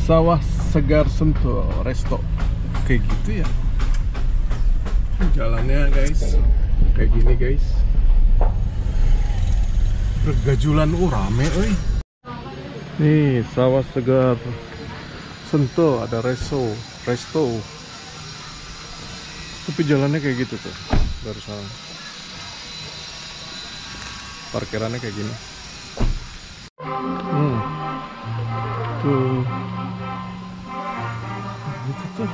Sawah Segar Sentul Resto. Kayak gitu ya jalannya guys, kayak gini guys. Bergajulan rame euy. Nih Sawah Segar Sentul ada resto. Tapi jalannya kayak gitu tuh dari sana. Parkirannya kayak gini. Tuh. Gitu tuh.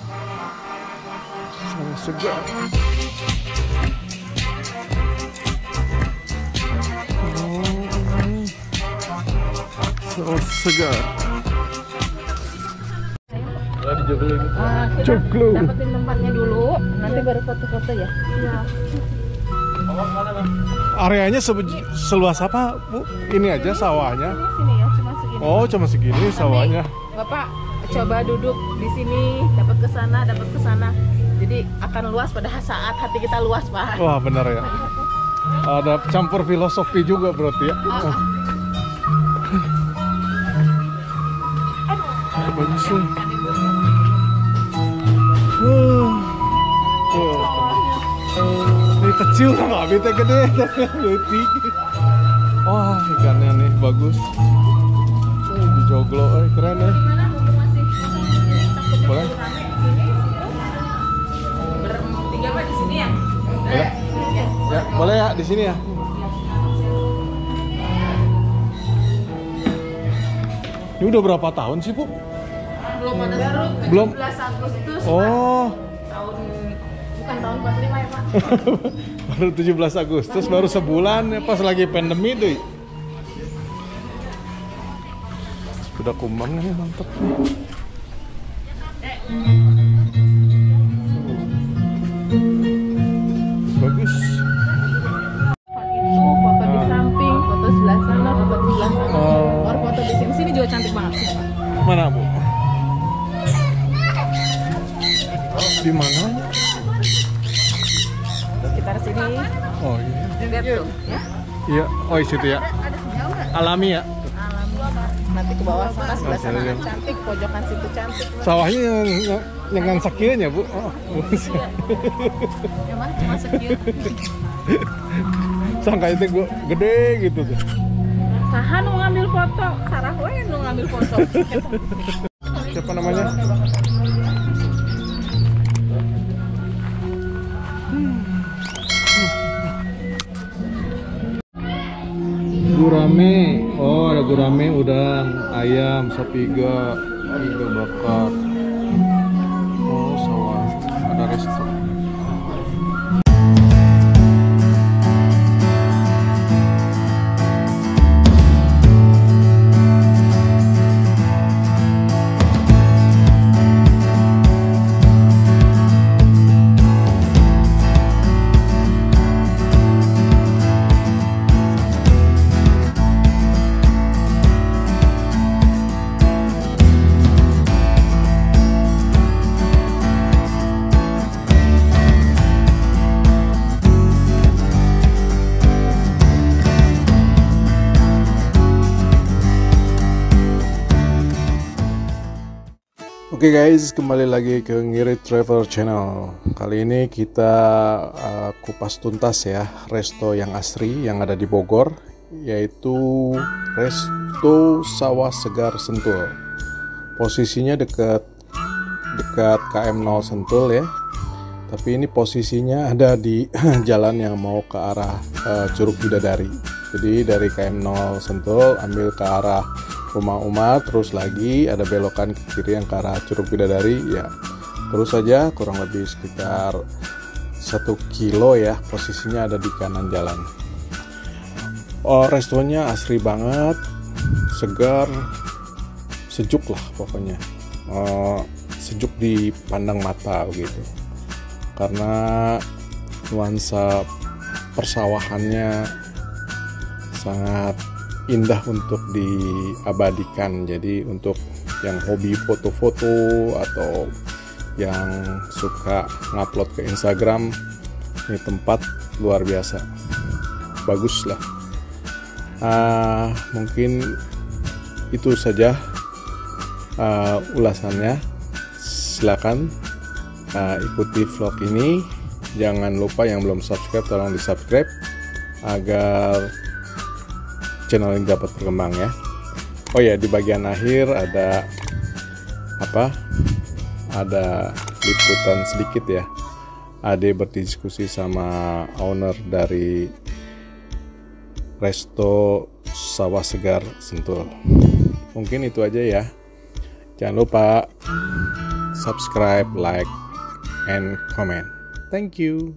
Sawah Segar. Sawah Segar. Joglo. Dapetin tempatnya dulu, nanti baru foto-foto ya. Iya. Areanya seluas apa, Bu? Ini aja sawahnya. Sini ya, cuma segini. Oh, cuma segini sawahnya. Bapak coba duduk di sini, dapat ke sana. Jadi akan luas pada saat hati kita luas, Pak. Wah, benar ya. Ada campur filosofi juga berarti ya. Bagus nih. Ini kecil nggak bisa gede, tapi wah ikannya nih bagus. Di joglo, keren ya. Boleh? Bertiga Pak di sini ya? Boleh? Ya, boleh ya di sini ya. Ini udah berapa tahun sih, Bu? Belum ada baru 17 Agustus. Oh. Bukan tahun 45 ya, Pak. Baru 17 Agustus, baru sebulan ya, pas lagi pandemi tuh. Sepeda kumbang nih, mantep. Bagus. Itu foto di samping, foto sebelah sana, foto di sebelah sana. Baru foto di sini juga cantik banget sih, Pak. Mana, Bu? Di mana? Sekitar sini. Oh iya. Lihat tuh, ya. Iya, oh di situ ya. Alami ya. Nanti ke bawah sana sebelah sana iya. cantik, pojokan situ cantik. Sawahnya yang sekian ya, Bu. Oh, Emang cuma sekian. sangka itu gua gede gitu tuh. Sahan mau ngambil foto, Sarah we mau ngambil foto. Siapa namanya? Gurame. Oh, ada gurame, udang, ayam, sop iga bakar. Oh, sawah. Ada resto. Oke guys, kembali lagi ke Ngirit Travel Channel. Kali ini kita kupas tuntas ya resto yang asri yang ada di Bogor, yaitu Resto Sawah Segar Sentul. Posisinya dekat KM 0 Sentul ya. Tapi ini posisinya ada di jalan yang mau ke arah Curug Bidadari. Jadi dari KM 0 Sentul ambil ke arah Rumah Umar, terus lagi ada belokan ke kiri yang ke arah Curug Bidadari ya. Terus saja kurang lebih sekitar 1 kilo ya, posisinya ada di kanan jalan. Oh, restonya asri banget, segar, sejuk lah pokoknya. Sejuk dipandang mata gitu. Karena nuansa persawahannya sangat indah untuk diabadikan. Jadi untuk yang hobi foto-foto atau yang suka ngupload ke Instagram, ini tempat luar biasa, bagus lah. Mungkin itu saja ulasannya. Silakan ikuti vlog ini. Jangan lupa yang belum subscribe tolong di subscribe agar channel ini dapat berkembang ya. Oh ya, di bagian akhir ada ada liputan sedikit ya. Ade berdiskusi sama owner dari Resto Sawah Segar Sentul. Mungkin itu aja ya. Jangan lupa subscribe, like, and comment. Thank you.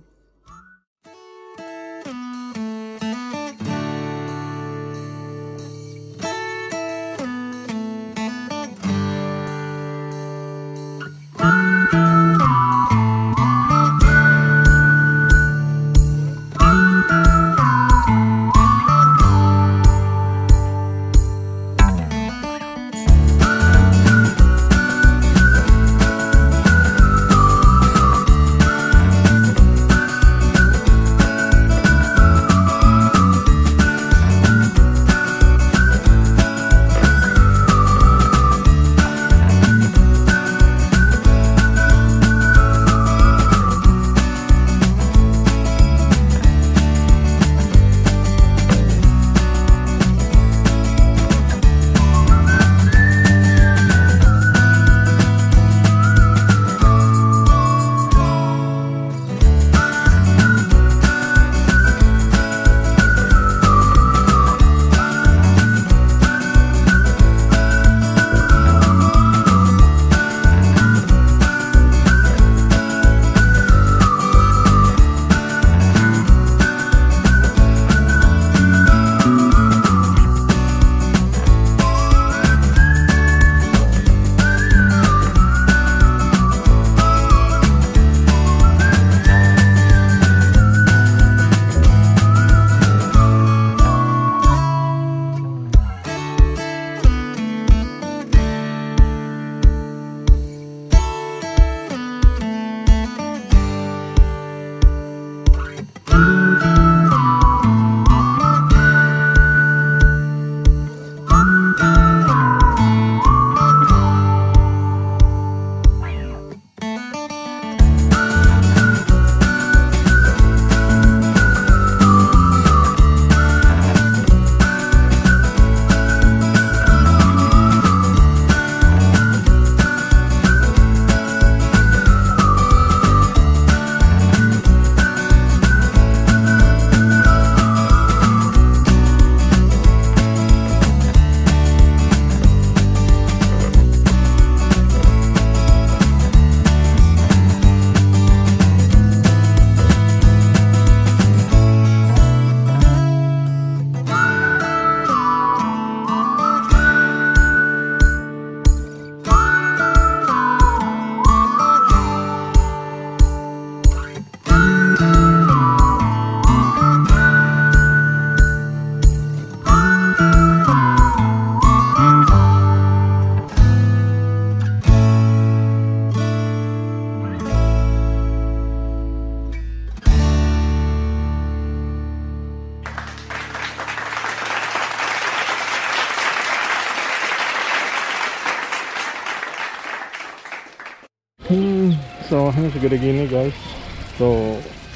Sawahnya segede gini guys. Tuh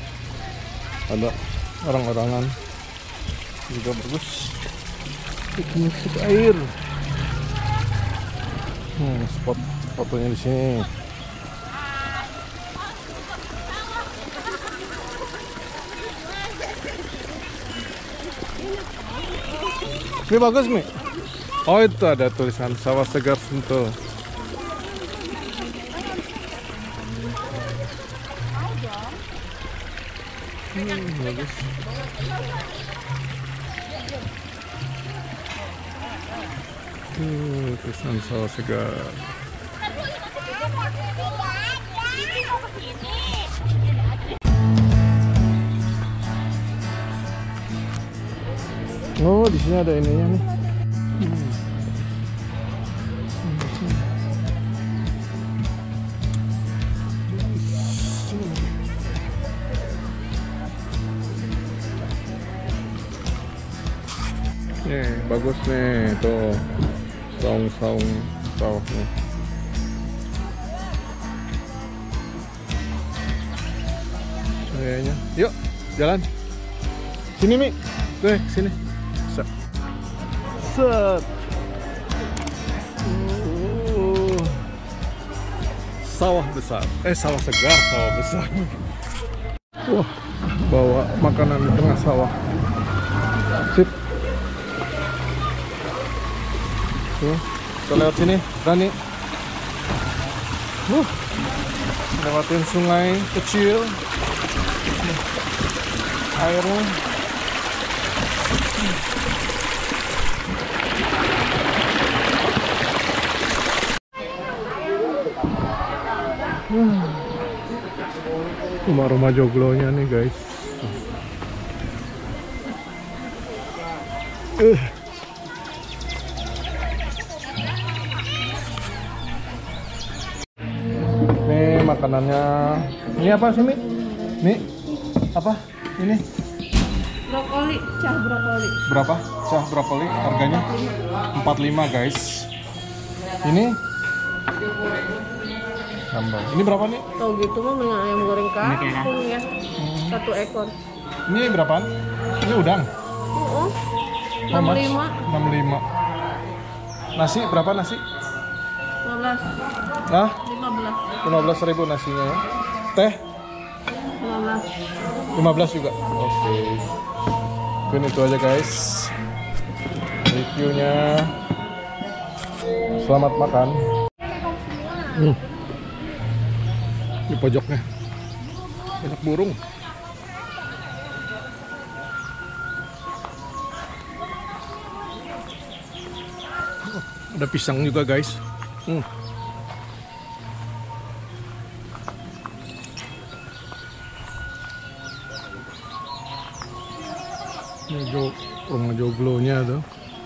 ada orang-orangan juga bagus. Itu masuk air. Spot fotonya di sini. Ini bagus Mi. Oh itu ada tulisan Sawah Segar Sentul. Bagus. Tulisan Sawah Segar. Oh, di sini ada ininya nih. Nih, bagus nih tuh saung-saung sawahnya. Kayaknya. Yuk, jalan. Sini, Mi. Tuh, sini. Set. Set. Sawah besar. Sawah segar, sawah besar. Wah, bawa makanan di tengah sawah. Sip. Tuh, kita lewat sini, Rani. Lewatin sungai kecil. Airnya. Rumah-rumah joglonya nih guys. Nih makanannya. Ini apa sih, Mi? Nih apa? Ini Brokoli, cah brokoli. berapa? Cah brokoli harganya 45 guys. Ini sambal. Ini berapa nih? Tahu gitu mah dengan ayam goreng kampung ya. 1 ekor. Ini berapaan? Ini udang. 65. 65. Nasi berapa nasi? 15. Nah, 15. 15.000 nasinya ya. Teh 15. 15 juga. Oke. Mungkin itu aja guys. Reviewnya. Selamat makan. Di pojoknya banyak burung. Ada pisang juga guys. Ini rumah joglonya tuh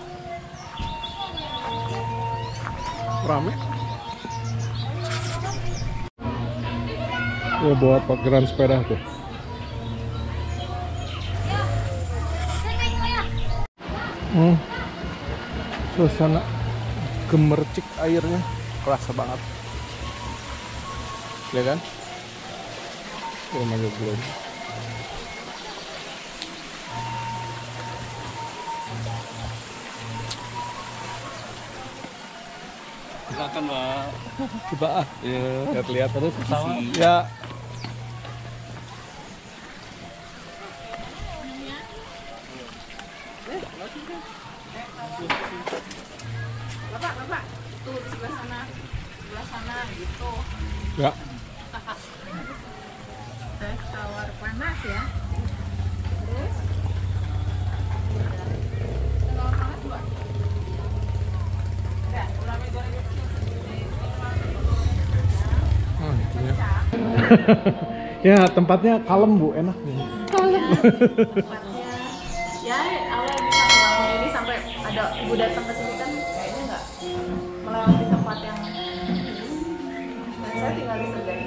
rame. Oh, bawa parkiran sepeda tuh. Suasana gemercik airnya kerasa banget. Lihat kan? Rumah joglo. Silakan, Mbak. Coba ya, lihat terus Sama. ya. Bapak, tuh di sebelah sana gitu. Ya. Teh tawar panas ya. Terus tawar panas juga. Ya, ulangnya goreng. Ya, tempatnya kalem Bu, enak nih. Tempatnya ya Allah bisa membangun ini sampai ada ibu datang ke sini kan kayaknya nggak melewati tempat yang dan saya tinggal di Serdani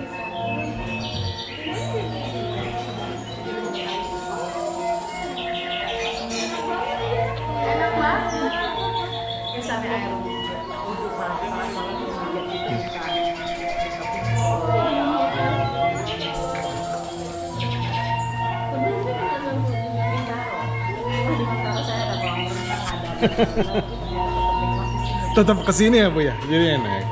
enak banget misalnya air wudhu malam-malam hujan gitu. Tetap kesini ya Bu ya, jadi enak.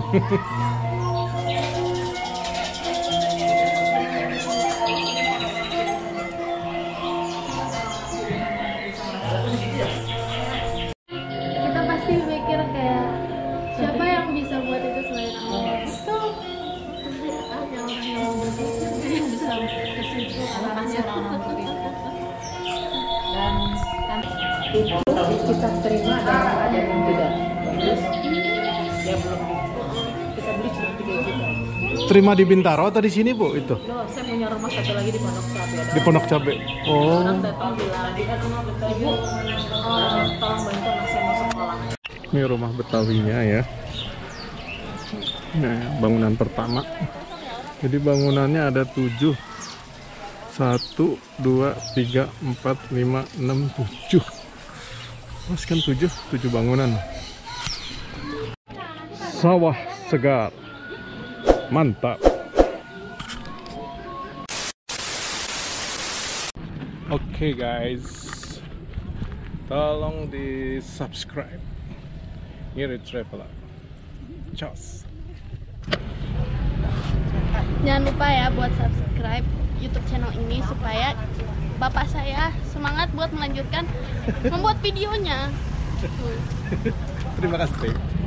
Kita pasti mikir kayak siapa yang bisa buat itu selain Allah. Betul. Tapi ada orang yang berpikir yang bisa ke situ arahnya. Dan kan kita terima dalam keadaan yang tidak bagus ya belum kita beli cuma 3 juta. Terima di Bintaro atau di sini Bu itu? Loh, saya punya rumah satu lagi di Pondok Cabe. Di Pondok Cabe. Oh. Orang datang bilang, ibu tolong bantu anak saya mau sekolah. Ini rumah Betawinya ya. Nah, bangunan pertama. Jadi bangunannya ada 7. 1, 2, 3, 4, 5, 6, 7. Mas kan 7 bangunan. sawah segar. Mantap. Oke guys, tolong di subscribe Ngirit Traveler. Cos. Jangan lupa ya buat subscribe YouTube channel ini supaya bapak saya semangat buat melanjutkan membuat videonya. Terima kasih.